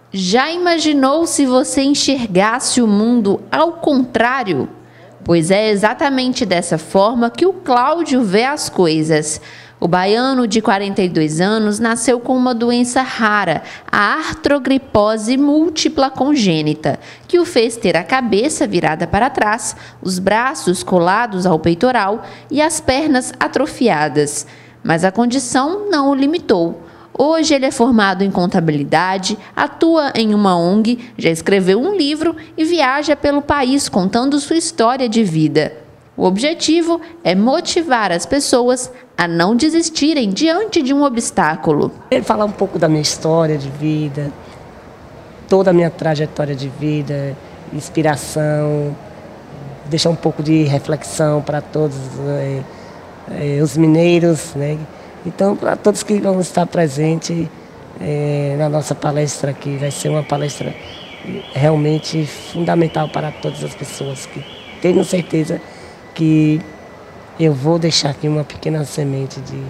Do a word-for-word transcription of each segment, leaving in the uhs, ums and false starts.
Já imaginou se você enxergasse o mundo ao contrário? Pois é exatamente dessa forma que o Cláudio vê as coisas. O baiano de quarenta e dois anos nasceu com uma doença rara, a artrogripose múltipla congênita, que o fez ter a cabeça virada para trás, os braços colados ao peitoral e as pernas atrofiadas. Mas a condição não o limitou. Hoje ele é formado em contabilidade, atua em uma O N G, já escreveu um livro e viaja pelo país contando sua história de vida. O objetivo é motivar as pessoas a não desistirem diante de um obstáculo. Falar um pouco da minha história de vida, toda a minha trajetória de vida, inspiração, deixar um pouco de reflexão para todos é, é, os mineiros, né? Então, para todos que vão estar presentes é, na nossa palestra aqui, vai ser uma palestra realmente fundamental para todas as pessoas que tenham certeza que eu vou deixar aqui uma pequena semente de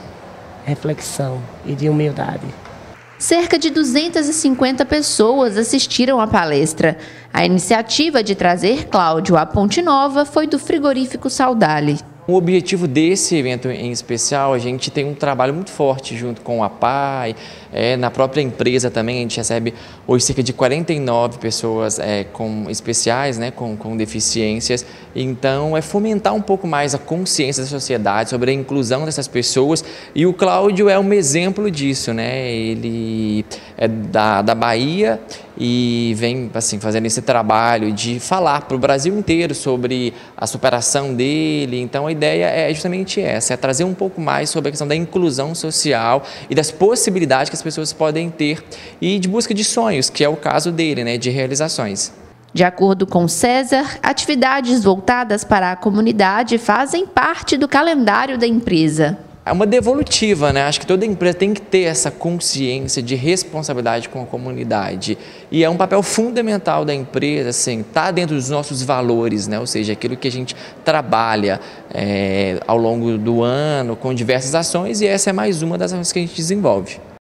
reflexão e de humildade. Cerca de duzentas e cinquenta pessoas assistiram à palestra. A iniciativa de trazer Cláudio à Ponte Nova foi do Frigorífico Saudale. O objetivo desse evento em especial, a gente tem um trabalho muito forte junto com a P A I, é, na própria empresa também. A gente recebe hoje cerca de quarenta e nove pessoas é, com especiais, né, com, com deficiências. Então, é fomentar um pouco mais a consciência da sociedade sobre a inclusão dessas pessoas. E o Cláudio é um exemplo disso, né? Ele é da, da Bahia e vem assim, fazendo esse trabalho de falar para o Brasil inteiro sobre a superação dele. Então, a ideia é justamente essa, é trazer um pouco mais sobre a questão da inclusão social e das possibilidades que as pessoas podem ter e de busca de sonhos, que é o caso dele, né, de realizações. De acordo com César, atividades voltadas para a comunidade fazem parte do calendário da empresa. É uma devolutiva, né? Acho que toda empresa tem que ter essa consciência de responsabilidade com a comunidade. E é um papel fundamental da empresa, assim, tá dentro dos nossos valores, né? Ou seja, aquilo que a gente trabalha é, ao longo do ano com diversas ações, e essa é mais uma das ações que a gente desenvolve.